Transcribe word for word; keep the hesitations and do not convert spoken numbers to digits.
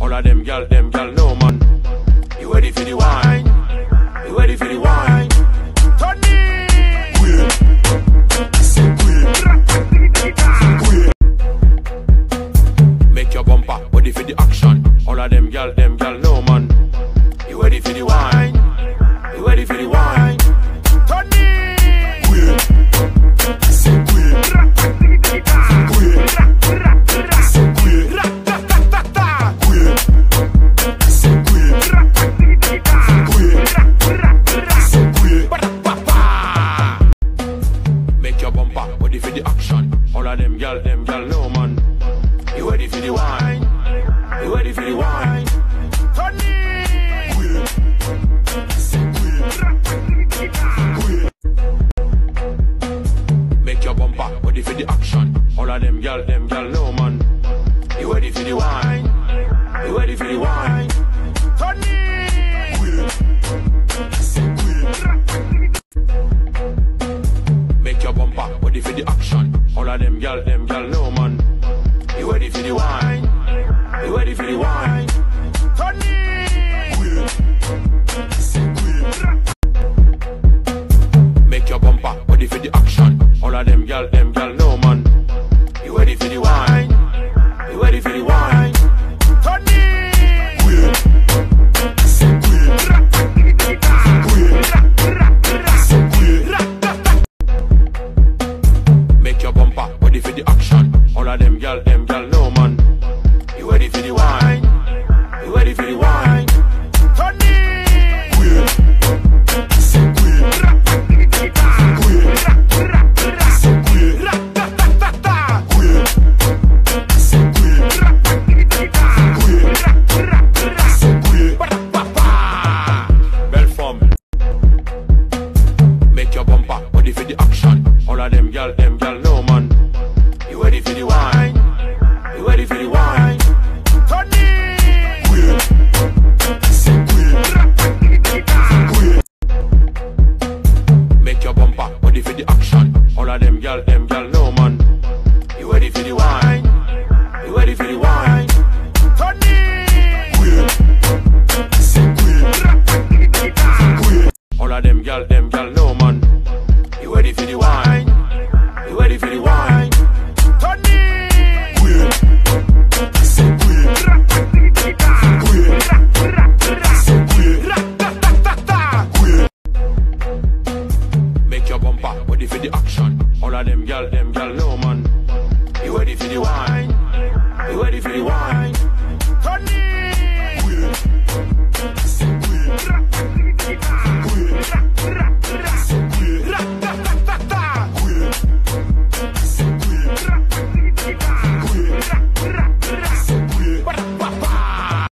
All of them gal, them gal, no man. You ready for the wine? You ready for the wine? Tony! Make your bumper ready for the action. All of them gal, them gal, no man. You ready for the wine? You ready for the wine? Tony! Make your bumper ready for the action. All of them gal, them gal, no man. You ready for the wine? You ready for the wine? Tony! Make your bumper ready for the action. All of them gal, them gal, no man. You ready for the wine? You ready for the wine? Tony! Make your bumper ready for the action. All of them gal, them gal, no man. You ready for the wine? You ready for the wine? Tony! Make your bumper ready for the action. All of them gal, them gal, no man. You ready for the wine? You ready for the wine? Tony! Make your bumper ready for the action. All of them gal, them gal, no man. You ready for the wine? You ready for the wine? Tony! Make your bumper ready for the action. All of them gal, them gal, no man. You ready for the wine? You ready for the wine? Tony! Make your bumper ready for the action. All of them gal, them gal, no man. You ready for the wine? You ready for the wine? Tony! All of them gal, them gal, no man. You ready for the wine? You ready for the wine? Tony! Make your bumper ready for the action. All of them gal, them gal, no man. You ready for the wine?